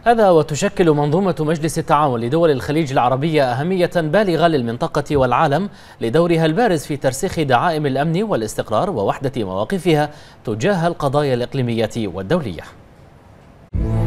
هذا وتشكل منظومة مجلس التعاون لدول الخليج العربية أهمية بالغة للمنطقة والعالم لدورها البارز في ترسيخ دعائم الأمن والاستقرار ووحدة مواقفها تجاه القضايا الإقليمية والدولية.